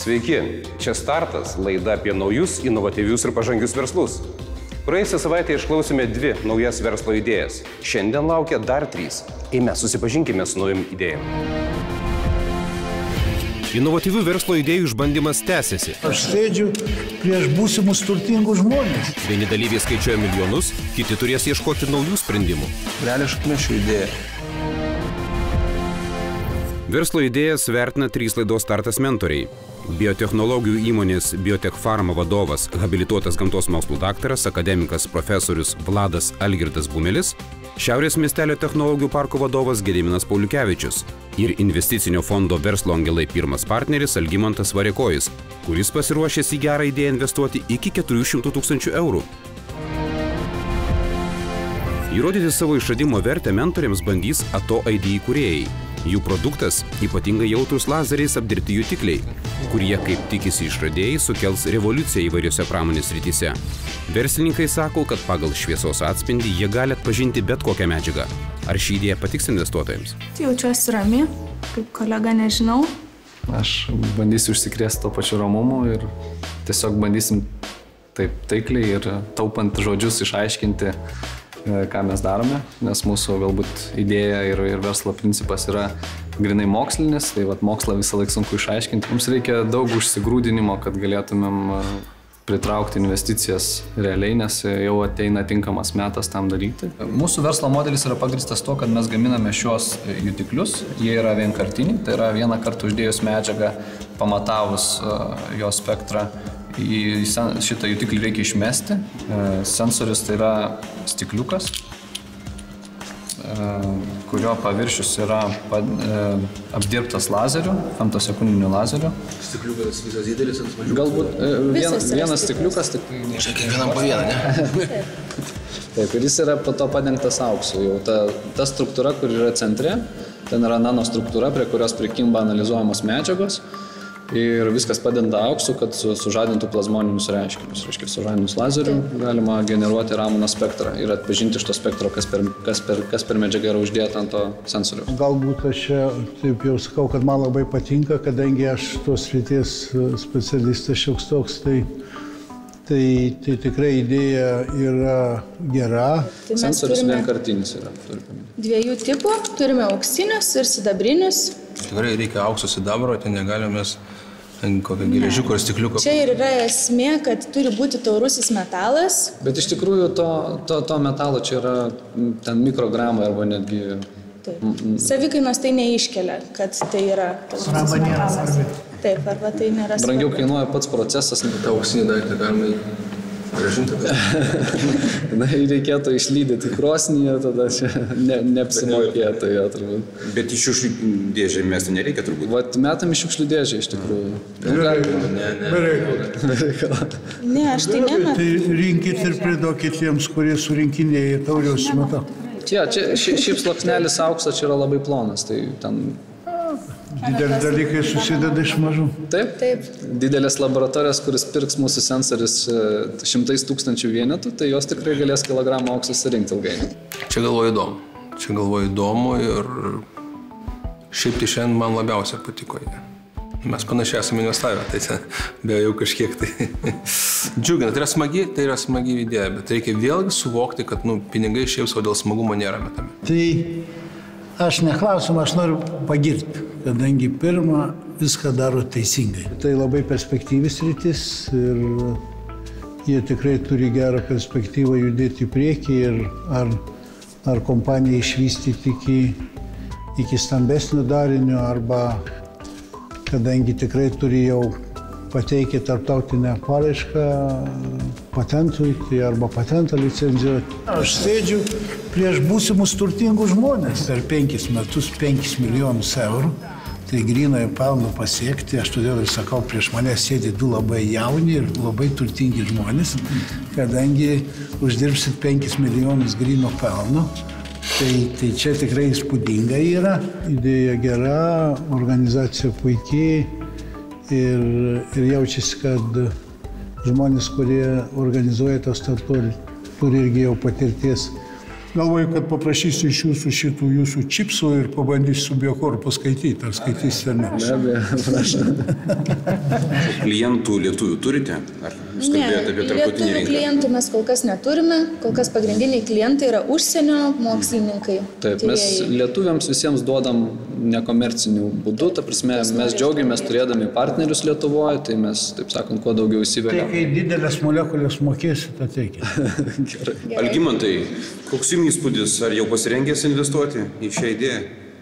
Sveiki, čia Startas, laida apie naujus, inovatyvius ir pažangius verslus. Praėjusią savaitę išklausėme 2 naujas verslo idėjas. Šiandien laukia dar 3. Eime, susipažinkime su naujom idėjom. Inovatyvių verslo idėjų išbandymas tęsiasi. Aš sėdžiu prieš būsimus turtingus žmonės. Vieni dalyviai skaičiuoja milijonus, kiti turės ieškoti naujų sprendimų. Realiai šakmešių idėja. Verslo idėjas vertina 3 laidos Startas mentoriai. Biotechnologijų įmonės Biotech Pharma vadovas, habilituotas gamtos mokslų daktaras, akademikas profesorius Vladas Algirdas Bumelis, Šiaurės miestelio technologijų parko vadovas Gediminas Pauliukevičius ir investicinio fondo Verslo angelai pirmas partneris Algimantas Variakojis, kuris pasiruošęs į gerą idėją investuoti iki 400 000 eurų. Įrodyti savo išradimo vertę mentoriams bandys Ato ID įkūrėjai. Jų produktas – ypatingai jautrus lazeriais apdirbti jutikliai, kurie, kaip tikisi išradėjai, sukels revoliuciją įvairiose pramonės srityse. Verslininkai sako, kad pagal šviesos atspindį jie gali atpažinti bet kokią medžiagą. Ar ši idėja patiks investuotojams? Jaučiuosi rami, kaip kolega nežinau. Aš bandysiu užsikrėsti to pačiu ramumu ir tiesiog bandysim taip taikliai ir taupant žodžius išaiškinti, ką mes darome, nes mūsų galbūt idėja ir verslo principas yra grinai mokslinis, tai mokslą visą laiką sunku išaiškinti. Mums reikia daug užsigrūdinimo, kad galėtumėm pritraukti investicijas realiai, nes jau ateina tinkamas metas tam daryti. Mūsų verslo modelis yra pagrįstas to, kad mes gaminame šios jutiklius, jie yra vienkartiniai, tai yra vieną kartą uždėjus medžiagą, pamatavus jo spektrą, į šitą jutiklį reikia išmesti. Sensorius tai yra stikliukas, kurio paviršius yra apdirbtas lazeriu, femtosekundiniu lazeriu. Stikliukas visas didelis, mažiau? Galbūt vienas stikliukas, tik... Kiekvienam po vieną, ne? Taip, ir jis yra po to padengtas auksu. Jau ta struktūra, kur yra centre, ten yra nanostruktūra, prie kurios prikimba analizuojamos medžiagos. Ir viskas padengta auksu, kad sužadintų plazmoninius reiškinius. Reiškia, sužadinus lazeriu galima generuoti ramūno spektrą ir atpažinti iš to spektro, kas per medžiagą yra uždėta ant to sensoriaus. Galbūt aš čia taip jau sakau, kad man labai patinka, kadangi aš tos srities specialistas šioks toks, tai tikrai idėja yra gera. Sensorius vienkartinis yra. 2 tipų. Turime auksinius ir sidabrinius. Tikrai reikia aukso sidabro, ten negalime kokio geležiuko ar stikliuko. Čia ir yra esmė, kad turi būti taurusis metalas. Bet iš tikrųjų to metalo čia yra ten mikrogramai arba netgi... Savikainos tai neiškelia, kad tai yra taurusis metalas. Taip, arba tai nėra... Brangiau kainuoja pats procesas. Ta auksinį daiktą galima gražinti. Na, reikėtų išlydyti krosnyje, tada čia neapsimokėtų jo turbūt. Bet į šiukšlių dėžę mesti nereikia turbūt. Vat metam į šiukšlių dėžę iš tikrųjų. Ne, aš tai nemetu. Tai rinkit ir priduokit tiems, kurie surinkinėja taurius metalus. Čia šiaip sluoksnelis aukso čia yra labai plonas, tai ten... Dideli dalykai susideda iš mažų. Taip. Didelės laboratorijos, kuris pirks mūsų sensorius 100 000 vienetų, tai jos tikrai galės kilogramą aukso surinkti ilgainiui. Čia galvoju įdomu ir šiaip tai šiandien man labiausiai patiko jie. Mes panašiai esame investavę, tai ten beje jau kažkiek tai džiugina. Tai yra smagi idėja, bet reikia vėlgi suvokti, kad pinigai šiaip savo dėl smagumo nėra metami. Tai aš neklausiu, aš noriu pagirti, kadangi pirmą viską daro teisingai. Tai labai perspektyvis rytis ir jie tikrai turi gerą perspektyvą judėti į priekį ir ar kompaniją išvystyti iki stambesnio darinio arba kadangi tikrai turi jau pateikę tarptautinę paraišką patentui arba patentą licenzijuoti. Aš sėdžiu prieš būsimus turtingus žmonės. Per 5 metus 5 milijonus eurų. Tai grynojo pelno pasiekti, aš todėl ir sakau, prieš mane sėdi 2 labai jauni ir labai turtingi žmonės, kadangi uždirbsit 5 milijonus gryno pelno, tai čia tikrai įspūdinga yra. Idėja gera, organizacija puikiai ir jaučiasi, kad žmonės, kurie organizuoja tą startuolį, turi irgi jau patirties Galvoju, kad paprašysiu iš jūsų šitų jūsų čipsų ir pabandysiu su Biokorpu skaityti. Ar skaitysite ar ne? Be abejo, prašau. Klientų lietuvių turite? Ar jūs kalbėjote apie tarptautinį lietuvių rinką? klientų mes kol kas neturime. Kol kas pagrindiniai klientai yra užsienio mokslininkai. Taip, mes lietuviams visiems duodam nekomercinių būdų. Ta prasme, mes džiaugiamės turėdami partnerius Lietuvoje, tai mes, taip sakant, kuo daugiau įsiveliam. Tai kai didelės molekulės mokėsit, ateikit. Gerai. Algimantai, koks jums įspūdis, ar jau pasirengęs investuoti į šią idėją?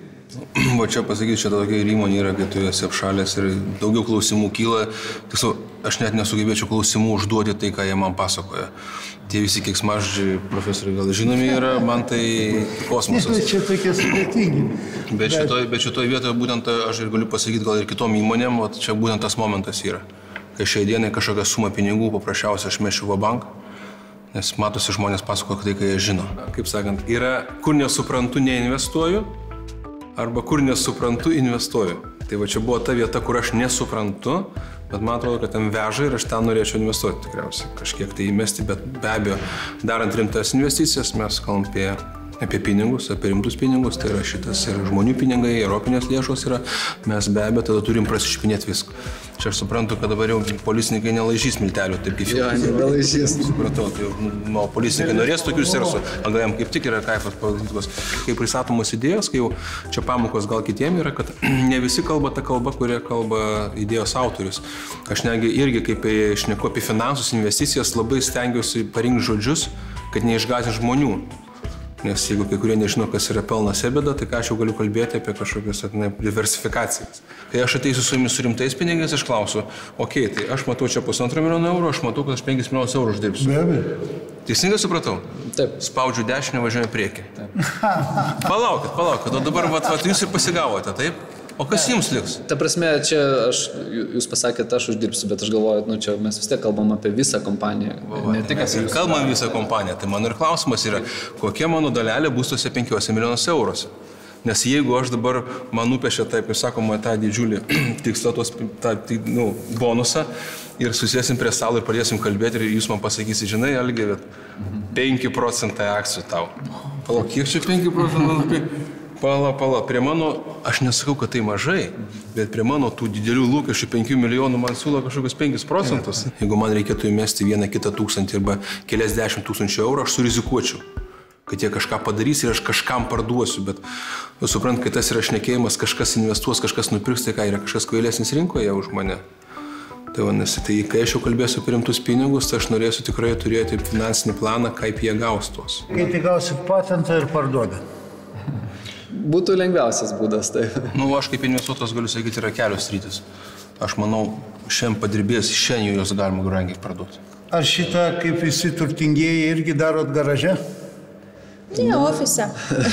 Va čia pasakyti, čia tokia ir įmonė yra, kai tu esi apšalęs ir daugiau klausimų kyla. Tiksliau, aš net nesugebėčiau klausimų užduoti tai, ką jie man pasakoja. Tie visi keiksmažodžiai profesoriai gal žinomi yra, man tai kosmosas. Čia tokie sudėtingi. Bet šitoj vietoje būtent aš ir galiu pasakyti gal ir kitom įmonėm, o čia būtent tas momentas yra. Kai šiai dienai kažkokią sumą pinigų paprasčiausiai aš mešiu va bank, nes matosi žmonės pasakoja tai, ką jie žino. Kaip sakant, yra kur nesuprantu, neinvestuoju, arba kur nesuprantu, investuoju. Tai va čia buvo ta vieta, kur aš nesuprantu, bet man atrodo, kad ten veža ir aš ten norėčiau investuoti tikriausiai. Kažkiek tai įmesti, bet be abejo, darant rimtas investicijas, mes kalbam apie pinigus, apie rimtus pinigus, tai yra šitas ir žmonių pinigai, europinės lėšos yra, mes be abejo tada turim prasišpinėti viską. Čia aš suprantu, kad dabar jau policininkai nelaižys miltelių, taip kaip Jo, nelaižys. Supratau, tai policininkai norės tokių sersų, gal jam kaip tik yra kaifas politikos. Kai pristatomos idėjos, kai jau čia pamokos gal kitiem yra, kad ne visi kalba tą kalbą, kurią kalba idėjos autorius. Aš negi irgi, kaip šneku apie finansus, investicijas, labai stengiuosi parinkti žodžius, kad neišgąsdinti žmonių. Nes jeigu kai kurie nežino, kas yra pelnas ebeda, tai ką aš jau galiu kalbėti apie kažkokias diversifikacijas. Kai aš ateisiu su jumis su rimtais pinigais, aš klausiu, okei, tai aš matau čia 1,5 milijono eurų, aš matau, kad aš 5 milijonus eurų uždirbsiu. Be abejo. Teisingai supratau? Taip. Spaudžiu dešinę, važiuoju priekį. Palaukit, o dabar jūs ir pasigavote, taip? O kas jums liks? Ta prasme, čia jūs pasakėte, aš uždirbsiu, bet aš galvoju, čia mes vis tiek kalbam apie visą kompaniją. Ne tik kalbam visą kompaniją, tai mano ir klausimas yra, kokia mano dalelė bus tose 5 milijonus euruose. Nes jeigu aš dabar man nupešė, taip ir sakoma, tą didžiulį tikslą, bonusą ir susėsim prie stalo ir pradėsim kalbėti ir jūs man pasakysi, žinai, Algi, 5% akcijų tau. Palauk, kiek čia 5%? Pala, prie mano, aš nesakau, kad tai mažai, bet prie mano tų didelių lūkesčių 5 milijonų man siūlo kažkokius 5%. Jeigu man reikėtų įmesti 1-kitą tūkstantį arba keliasdešimt tūkstančių eurų, aš surizikuočiau, kad jie kažką padarys ir aš kažkam parduosiu, bet suprant, kad tas yra šnekėjimas, kažkas investuos, kažkas nupirks, tai ką yra kažkas kvailesnis rinkoje už mane. Tai vanasi, tai kai aš jau kalbėsiu apie rimtus pinigus, tai aš norėsiu tikrai turėti finansinį planą, kaip jie gaus tuos. Kai tai gausit patentą ir parduoda. Būtų lengviausias būdas, tai. Aš kaip investuotojas galiu sakyti, yra kelios sritis. Aš manau, šiandien padirbės, šiandien jos galima brangiai parduoti. Ar šitą, kaip visi turtingieji, irgi darot garaže? Ne, ofise.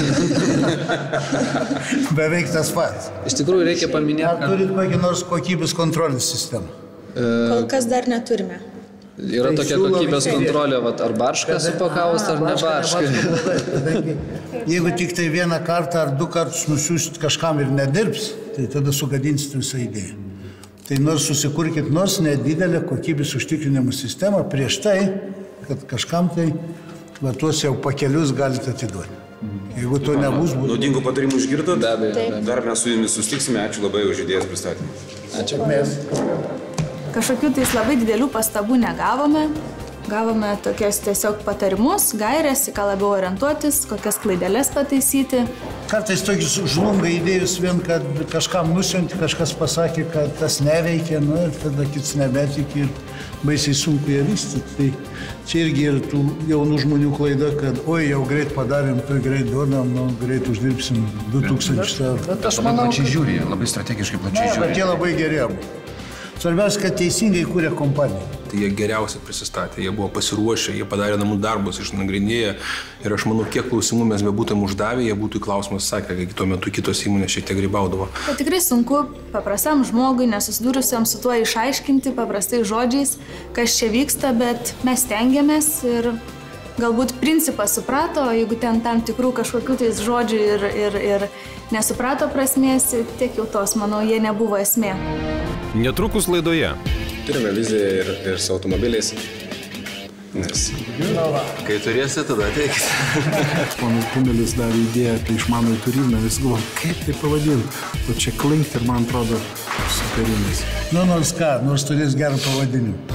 Beveik tas pats. Iš tikrųjų reikia paminėti, Ar turit kokį nors kokybės kontrolės sistemą? Kol kas dar neturime. Yra tokia kokybės kontrolė, ar baršką supakavus, ar ne baršką. Jeigu tik tai vieną kartą ar 2 kartus nusiųsit kažkam ir nedirbs, tai tada sugadinsit visą idėją. Tai nors susikurkit nors nedidelę kokybės užtikrinimo sistemą prieš tai, kad kažkam tai tuos jau pakelius galite atiduoti. Jeigu to nebus, būtų. Naudingų patarimų išgirdot? Be abejo. Dar mes su jumis susitiksime. Ačiū labai už idėjos pristatymą. Ačiū. Kažkokių tais labai didelių pastabų negavome. Gavome tokias tiesiog patarimus, gairės, į ką labiau orientuotis, kokias klaideles pataisyti. Kartais tokius žlunga idėjus vien, kad kažkam nusiunti, kažkas pasakė, kad tas neveikia, ir tada kits nebetikė ir baisiai sunku ją vystyti. Tai čia irgi ir tų jaunų žmonių klaida, kad jau greit padarėm, greit duodam, greit uždirbsim 2000 eurų. Bet aš manau, plačiai žiūri, labai strategiškai plačiai žiūri. Bet jie labai geri abu. Svarbiausia, kad teisingai kūrė kompaniją. Tai jie geriausiai prisistatė, jie buvo pasiruošę, jie padarė namų darbus, išnagrinėję. Ir aš manau, kiek klausimų mes bebūtum uždavę, jie būtų į klausimus sakę, kai tuo metu kitos įmonės šiek tiek grybaudavo. Tai tikrai sunku paprastam žmogui, nesusidūrusiam su tuo išaiškinti paprastai žodžiais, kas čia vyksta, bet mes stengiamės ir galbūt principą suprato, jeigu ten tam tikrų kažkokių tais žodžių ir nesuprato prasmės, tiek jau tos, manau, jie nebuvo esmė. Netrukus laidoje. Turime viziją ir su automobiliais. Nes Kai turėsi, tada ateikit. Ponas Bumelis dar idėją apie išmanų turizmą, vis galvoju, kaip tai pavadinti. O čia Klink ir man atrodo superinis. Nu, nors ką, nors turės gerą pavadinimą.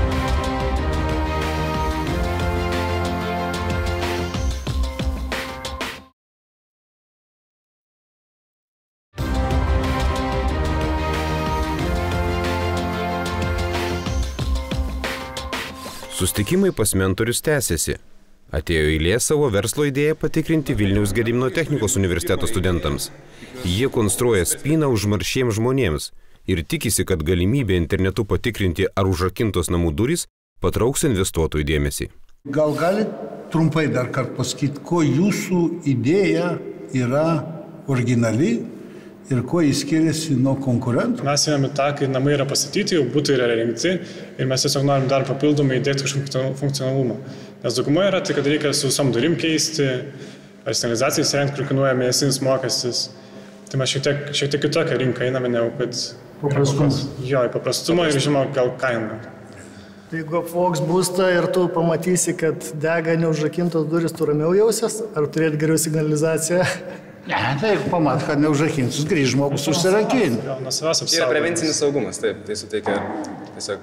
Sustikimai pas mentorius tęsiasi. Atėjo eilė savo verslo idėją patikrinti Vilniaus Gedimino technikos universiteto studentams. Jie konstruoja spyną užmaršiems žmonėms ir tikisi, kad galimybė internetu patikrinti, ar užrakintos namų durys patrauks investuotojų dėmesį. Gal galit trumpai dar kartą pasakyti, ko jūsų idėja yra originali ir kuo jis skiriasi nuo konkurentų? Mes ėmėme tą, kai namai yra pastatyti, jau būtai yra rengti ir mes tiesiog norim dar papildomai įdėti kažkokį funkcionalumą. Nes dauguma yra tai, kad reikia su visom durim keisti, ar signalizaciją įsirengti, kur kainuoja mėnesinis mokestis. Tai mes šiek tiek kitokią rinką einame, negu kad Paprastumas. Jo, į paprastumą ir žinoma, gal kainą. Jeigu apvogs būstą ir tu pamatysi, kad dega neužrakintos duris, tu ramiau jausies, ar turėti geriau signalizaciją? Ne, tai jeigu pamat, kad neužrakintus, grįž žmogus užsirakinti. yra prevencinis saugumas, taip, tai suteikia tiesiog.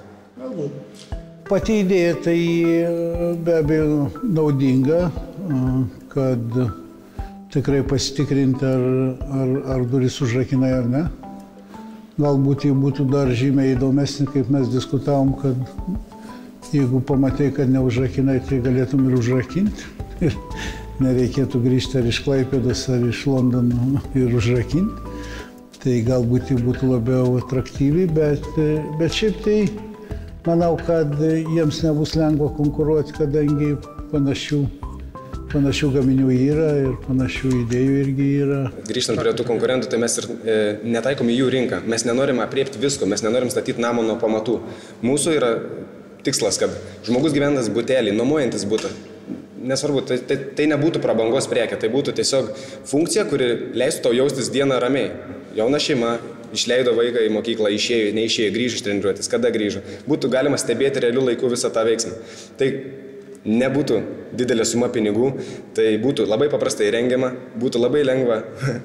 Pati idėja tai be abejo naudinga, kad tikrai pasitikrinti, ar duris užrakinai ar ne. Galbūt jį būtų dar žymiai įdomesnį, kaip mes diskutavom, kad jeigu pamatai, kad neužrakinai, tai galėtum ir užrakinti. Ir nereikėtų grįžti ar iš Klaipėdos, ar iš Londono ir užrakinti. Tai galbūt jį būtų labiau atraktyviai, bet šiaip tai manau, kad jiems nebus lengva konkuruoti, kadangi panašių gaminių yra ir panašių idėjų irgi yra. Grįžtant prie tų konkurentų, tai mes ir netaikom į jų rinką. Mes nenorim apriepti visko, mes nenorim statyti namo nuo pamatų. Mūsų yra tikslas, kad žmogus gyventas butelį, nuomojantis butą. Nesvarbu, tai nebūtų prabangos prekė, tai būtų tiesiog funkcija, kuri leistų tau jaustis dieną ramiai. Jauna šeima išleido vaiką į mokyklą, išėjo, neišėjo, grįžo iš treniruotis, kada grįžo. Būtų galima stebėti realiu laiku visą tą veiksmą. Tai nebūtų didelė suma pinigų, tai būtų labai paprastai rengiama, būtų labai lengva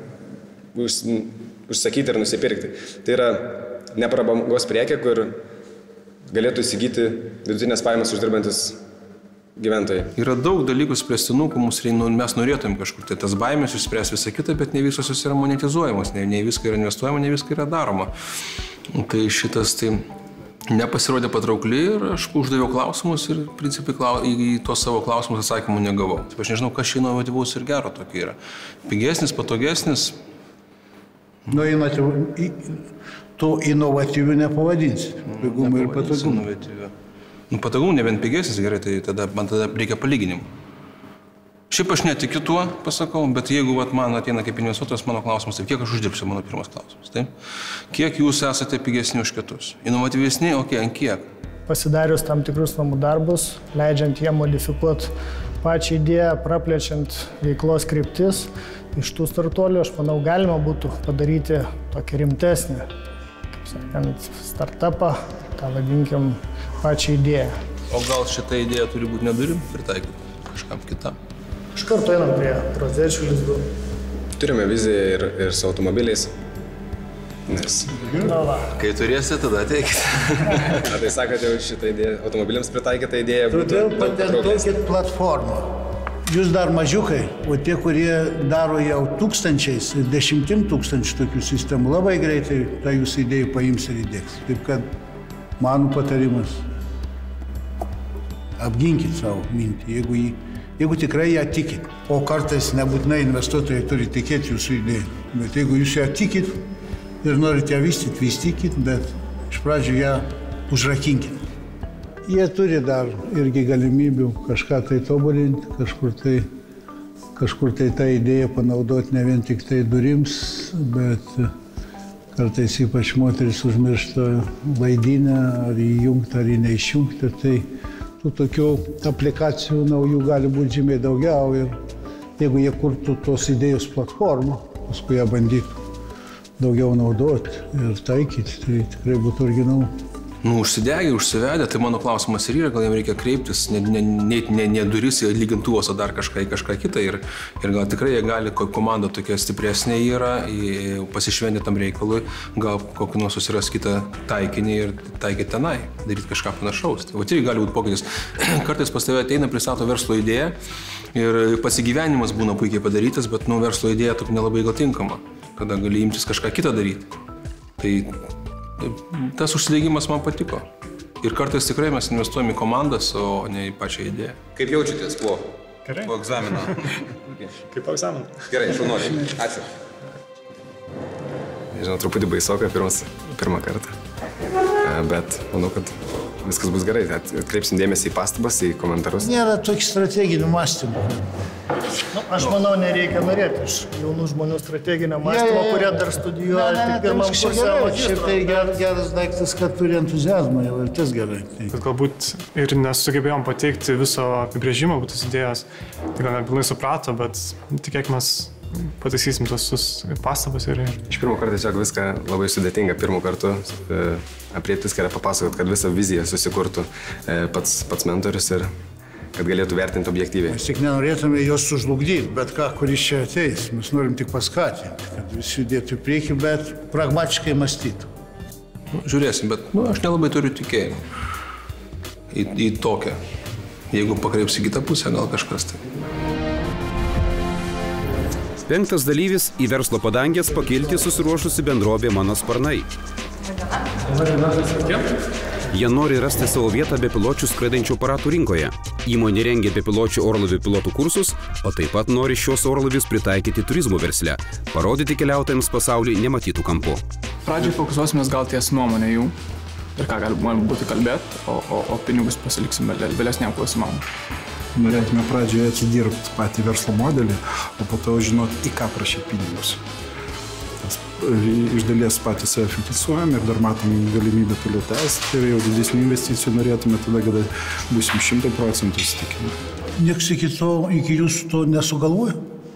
užsakyti ir nusipirkti. Tai yra neprabangos prekė, kur galėtų įsigyti vidutinės pajamas uždirbantis gyventojai. Yra daug dalykų spręstinų, kur mes norėtum kažkur. Tai tas baimės išspręs visą kitą, bet ne visos jos yra monetizuojamos, ne viską yra investuojama, ne viską yra daroma. Tai šitas tai nepasirodė patraukli ir aš uždaviau klausimus ir principai į tos savo klausimus atsakymų negavau. Aš nežinau, kas čia inovatyvaus ir gero tokia yra. Pigesnis, patogesnis. Nu, to inovatyvių nepavadinsi. Pigumą ir patogumą. Patogumų nebent pigesnis, gerai, tai man tada reikia palyginimų. Šiaip aš netikiu tuo, pasakau, bet jeigu man ateina kaip investuotojas, mano klausimas, tai kiek aš uždirbsiu, mano pirmas klausimas. Taip? Kiek jūs esate pigesni už kitus? Inovatyvesni, ant kiek? Pasidarius tam tikrus namų darbus, leidžiant jiem modifikuoti pačią idėją, praplečiant veiklos kryptis, iš tų startuolių, aš manau, galima būtų padaryti tokį rimtesnį, kaip sakant, startupą, tą vadinkim pačią idėją. O gal šitą idėją turi būti nedurim pritaikyti kažkam kitam? Iš karto einam prie rozečių lizdų. Turime viziją ir su automobiliais. Nes... Kai turėsi, tada ateikit. Tai sakot, jau šitą idėją, automobiliams pritaikytą idėją būtų Todėl patentuokit platformą. Jūs dar mažiukai, o tie, kurie daro jau tūkstančiais ir 10 000 tokių sistemų, labai greitai tą jūsų idėją paims ir įdėks. Taip kad mano patarimas, apginkit savo mintį, jeigu tikrai ją tikit. O kartais nebūtinai investuotojai turi tikėti jūsų idėją. Bet jeigu jūs ją tikit ir norite ją vystykit, bet iš pradžių ją užrakinkit. Jie turi dar irgi galimybių kažką tai tobulinti, kažkur tai tą idėją panaudoti ne vien tik tai durims, bet kartais ypač moteris užmiršta laidinę, ar įjungti, ar neišjungti. Tai tų tokių aplikacijų naujų gali būti žymiai daugiau ir jeigu jie kurtų tos idėjos platformą, paskui ją bandytų daugiau naudoti ir taikyti, tai tikrai būtų originalu. užsidegė, užsivedė, tai mano klausimas ir yra, gal jam reikia kreiptis, ne duris į lygintuvos, o dar kažką kitą ir gal tikrai jie gali, komanda tokia stipresnė yra, pasišventė tam reikalui, gal kokį nors susiras kitą taikinį ir taikyti tenai, daryti kažką panašaus. Tai irgi gali būti pokytis. Kartais pas tave ateina, pristato verslo idėją ir pasigyvenimas būna puikiai padarytas, bet verslo idėja tokia nelabai gal tinkama, kada gali imtis kažką kitą daryti. Tai tas užsidegimas man patiko. Ir kartais tikrai mes investuojame į komandas, o ne į pačią idėją. Kaip jaučiatės po egzamino? Kaip po egzamino. Gerai, šaunuoliai. Ačiū. Žinau, truputį baisoka pirmą kartą. Bet manau, kad viskas bus gerai. Atkreipsim dėmesį į pastabas, į komentarus. Nėra tokį strateginį mąstymą. Aš manau, nereikia norėti iš jaunų žmonių strateginio mąstymo, kurie dar studijuoja tik pirmam kurse. Šiaip tai geras daiktas, kad turi entuziazmą jau ir tas gerai. Bet galbūt ir nesugebėjom pateikti viso apibrėžimo, tos idėjos, tai gal nepilnai suprato, bet tikėkime pataisysim tos pastabas ir... Iš pirmo karto tiesiog viską labai sudėtinga pirmų kartų apriepti viską ir papasakot, kad visą viziją susikurtų pats mentorius ir kad galėtų vertinti objektyviai. Mes tik nenorėtume jos sužlugdyti, bet ką, kuris čia ateis. Mes norim tik paskatinti, kad visi judėtų į priekį, bet pragmatiškai mąstytų. Žiūrėsim, bet aš nelabai turiu tikėjimą į tokią. Jeigu pakreipsi kitą pusę, gal kažkas tai. 5. dalyvis į verslo padangės pakilti susiruošusi bendrovė Mano sparnai. Jie nori rasti savo vietą bepiločių skraidančių aparatų rinkoje. Įmonė rengia bepiločių orlaivių pilotų kursus, o taip pat nori šios orlaivius pritaikyti turizmo versle, parodyti keliautojams pasaulį nematytų kampu. Pradžiai fokusuosimės gal ties nuomonę jų ir ką galima būtų kalbėti, o pinigus pasiliksim vėlesniam klausimam. Norėtume pradžioje atidirbti patį verslo modelį, o po to žinoti, į ką prašyti pinigus. Iš dalies patys save finansuojam ir dar matom galimybę toliau tęsti ir jau didesnių investicijų norėtume tada, kada būsim 100% įsitikinę. Niekas iki jūsų to nesugalvoja?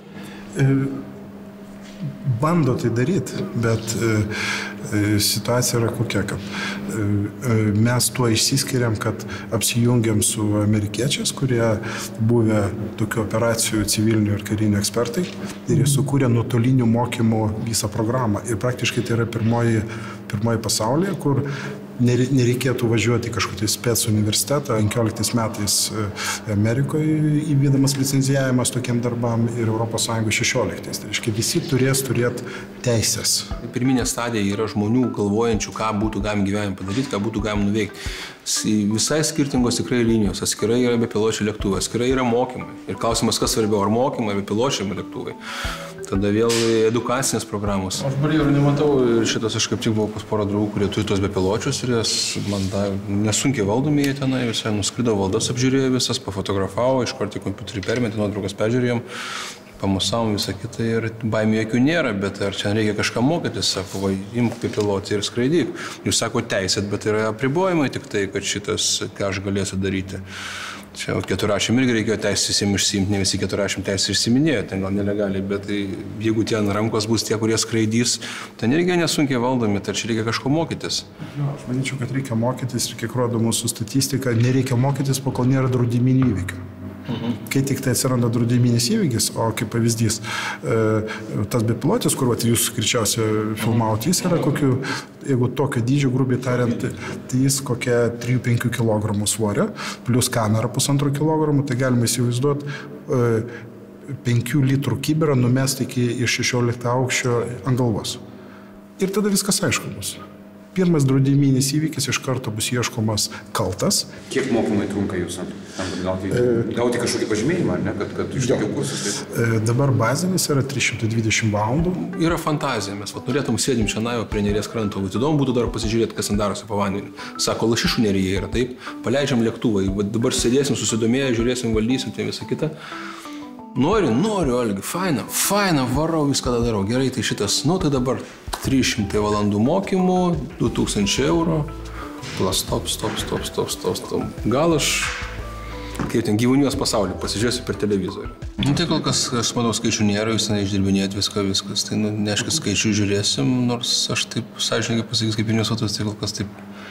Bando tai daryti, bet situacija yra kokia, kad mes tuo išsiskiriam, kad apsijungiam su amerikiečiais, kurie buvę tokių operacijų civilinių ir karinių ekspertai ir jie sukūrė nuotolinių mokymų visą programą. Ir praktiškai tai yra pirmoji pasaulyje, kur nereikėtų važiuoti į kažkokį spec universitetą. 15 metais Amerikoje įvydamas licencijavimas tokiem darbam ir ES 16. Tai reiškia, visi turės turėti teisės. Pirminė stadija yra žmonių galvojančių, ką būtų galima gyvenime padaryti, ką būtų galima nuveikti. Visai skirtingos tikrai linijos. Atskirai yra bepiločių lėktuvai, atskirai yra mokymai. Ir klausimas, kas svarbiau, ar mokymai, ar bepiločiai lėktuvai. Tada vėl edukacinės programos. Aš barjerų nematau ir šitas aš kaip tik buvau pas porą draugų, kurie turi tos bepiločius ir jas man nesunkiai valdomi jie tenai, visai nuskrido valdas, apžiūrėjo visas, pafotografavo, iš karto į kompiuterį permetė, nuotraukas peržiūrėjom, pamusavom visą kitą ir baimių jokių nėra, bet ar čia reikia kažką mokytis, sako, imk bepilotį ir skraidyk. Jūs sako teisėt, bet yra apribojimai tik tai, kad šitas, ką aš galėsiu daryti. Čia keturračiam irgi reikėjo teisės išsiimti, ne visi keturračiam teisės išsiminėjo, ten gal nelegaliai, bet jeigu ten rankos bus tie, kurie skraidys, ten irgi nesunkiai valdomi, tai čia reikia kažko mokytis. Aš manyčiau, kad reikia mokytis ir kiek rodo mūsų statistika, nereikia mokytis, kol nėra draudiminių įvykių. Kai tik tai atsiranda draudiminis įvykis, o kaip pavyzdys, tas bepilotis, kur jūs greičiausiai filmavote, jis yra kokiu, jeigu tokio dydžio, grubiai tariant, tai jis kokia 3-5 kg svorio, plus kamera 1,5 kg, tai galima įsivaizduoti 5 litrų kibirą numesti iš 16 aukščio ant galvos. Ir tada viskas aišku bus. Pirmas draudiminis įvykis iš karto bus ieškomas kaltas. Kiek mokymai trunka jūsų? Gauti kažkokį pažymėjimą, ar ne, kad išlaikiau kursus? Dabar bazinis yra 320 valandų. Yra fantazija, mes norėtum sėdim čia naivo prie Neries kranto, įdomu būtų dar pasižiūrėti, kas ten darosi po vandeniu. Sako, Lašišų Neryje yra taip, paleidžiam lėktuvą, dabar sėdėsim, susidomėję, žiūrėsim, valdysim, tai visą kitą. Noriu, Algi, faina, varau, viską darau. Gerai, tai šitas, tai dabar 300 valandų mokymų, 2000 eurų, plus stop. Gal aš, kaip ten gyvūnijos pasaulį, pasižiūrėsiu per televizorių. Tai kol kas, aš manau, skaičių nėra, jūs neišdirbinėjat viskas. Tai neaiškiai skaičių žiūrėsim, nors aš taip sąžininkai pasakysiu, kaip investuotojas, tai kol kas taip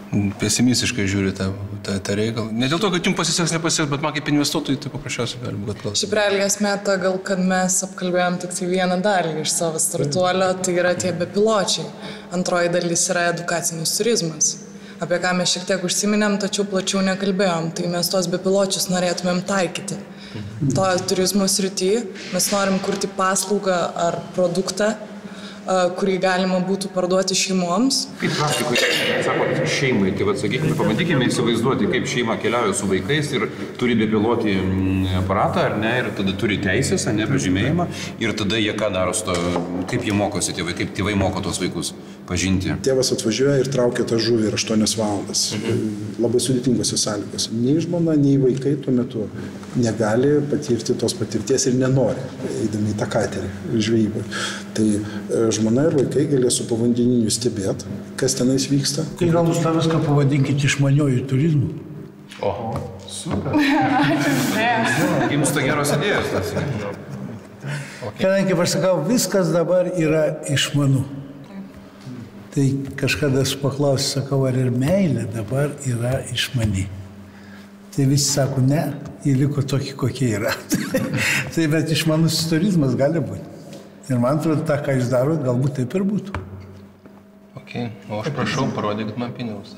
pesimistiškai žiūri tą reikalą. Ne dėl to, kad jums pasiseks, nepasiseks, bet man kaip investuotojai tai paprasčiausiai gali būti klausimas. Šiaip realiai esmė ta, gal kad mes apkalbėjom tik tai vieną dalį iš savo startuolio, tai yra tie bepiločiai. Antroji dalis yra edukacinis turizmas, apie ką mes šiek tiek užsiminėm, tačiau plačiau nekalbėjom. Tai mes tos bepiločius norėtumėm taikyti. To turizmo srityje mes norim kurti paslaugą ar produktą, kurį galima būtų parduoti šeimoms. Kaip praktikoje, sakot, šeimai, tai sakykime, pabandykime įsivaizduoti, kaip šeima keliauja su vaikais ir turi bepilotį aparatą, ar ne, ir tada turi teisės, ar ne, pažymėjimą, ir tada jie ką daro su to, kaip jie mokosi tėvai, kaip tėvai moko tos vaikus pažinti. Tėvas atvažiuoja ir traukia tą žuvį ir 8 valandas. Labai sudėtingose sąlygos. Nei žmona, nei vaikai tuo metu negali patirti tos patirties ir nenori, eidami į tą katerį žvejybą. Tai žmona ir vaikai galės su povandeniniu stebėti, kas tenais vyksta. Tai gal jūs tą viską pavadinkite išmaniojų turizmų? Oho, super. Ačiū. Jums tai geros idėjos tas. Kadangi, kaip aš sakau, viskas dabar yra išmanu. Tai kažkada aš paklausiu, sakau, ar ir meilė dabar yra išmani. Tai visi sako, ne, jie liko tokie, kokie yra. Tai bet išmanus turizmas gali būti. Ir man atrodo, tą, ką jūs darot, galbūt taip ir būtų. Okay. O aš prašau, parodykit man pinigus.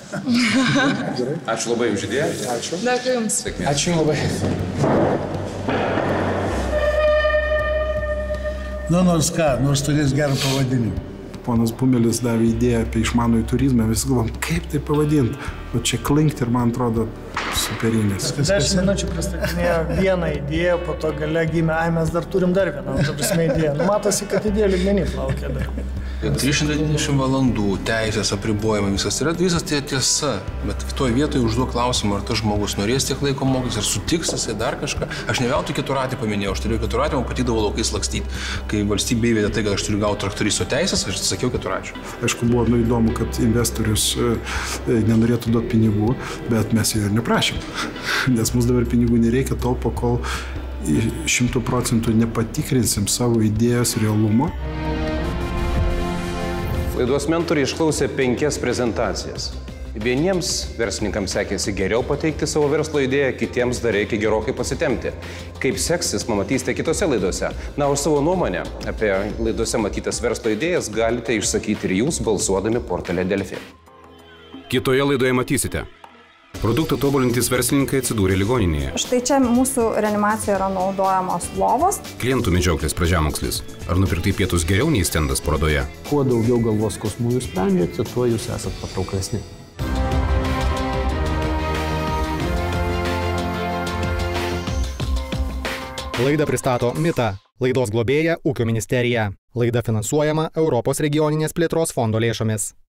Ačiū labai už idėją. Ačiū. Dėkui Jums. Ačiū labai. Nors ką, nors turės gerą pavadinimą. Ponas Bumelis davė idėją apie išmanųjį turizmą, visi galvom, kaip tai pavadinti. O čia klinkti ir man atrodo superinės. 10 minučių pristatinėjo vieną idėją, po to gale gimė, mes dar turim dar vieną, ta prasme idėją. Matosi, kad idėja lygmenį plaukia dar. 320 valandų, teisės, apribojimai, visas tai tiesa, bet toje vietoje užduok klausimą, ar tas žmogus norės tiek laiko mokytis, ar sutiks jisai dar kažką. Aš ne veltui keturatį paminėjau, aš turėjau keturatį, man patydavo laukais lakstyti. Kai valstybė įvedė tai, kad aš turiu gauti traktoristo teisės, aš atsisakiau keturačių. Aišku, buvo įdomu, kad investorius nenorėtų duoti pinigų, bet mes jo ir neprašėm. Nes mums dabar pinigų nereikia tol, kol 100% nepatikrinsim savo idėjos realumo. Laidos mentoriai išklausė 5 prezentacijas. Vieniems verslininkams sekėsi geriau pateikti savo verslo idėją, kitiems dar reikia gerokai pasitempti. Kaip seksis, pamatysite kitose laidose. Na, o savo nuomonę apie laidose matytas verslo idėjas galite išsakyti ir jūs balsuodami portale Delfi. Kitoje laidoje matysite. Produktą tobulintys verslininkai atsidūrė ligoninėje. Štai čia mūsų reanimacijoje yra naudojamos lovos. Klientų medžioklės pradžiamokslis. Ar nupirktai pietus geriau nei stendas parodoje? Kuo daugiau galvos skausmų jūs sprendžiate, tuo jūs esat patrauklesni. Laidą pristato Mita. Laidos globėja Ūkio ministerija. Laida finansuojama Europos regioninės plėtros fondo lėšomis.